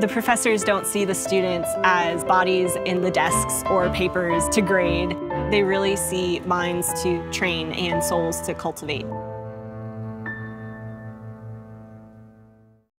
The professors don't see the students as bodies in the desks or papers to grade. They really see minds to train and souls to cultivate.